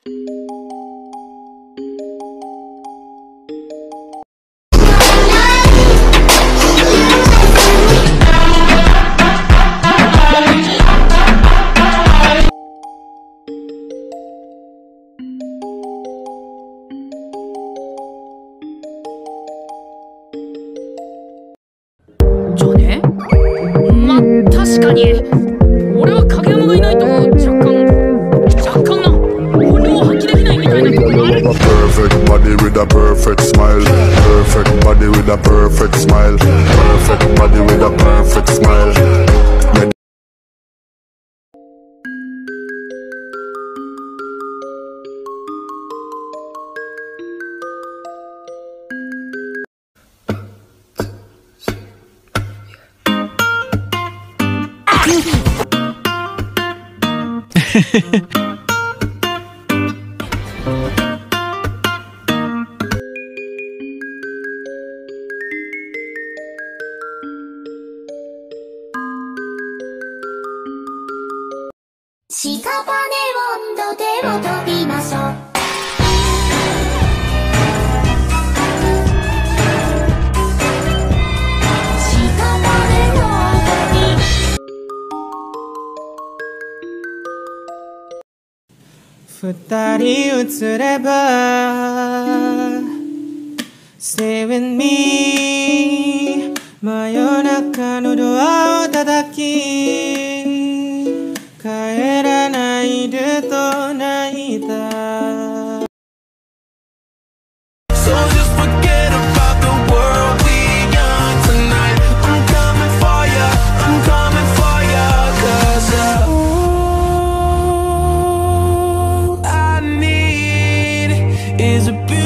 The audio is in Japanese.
じゃあね、まあ確かに俺は影山がいないと若干な本領を発揮できないみたいなところがある。 Perfect body with a perfect smile. Perfect body with a perfect smile. Perfect body with a perfect smile. 屍温度でも飛びましょう。屍の音に二人映れば Stay with me 真夜中のドアを叩き帰らないでと泣いた So just forget about the world we young tonight. I'm coming for ya, I'm coming for ya. 'Cause all I need is a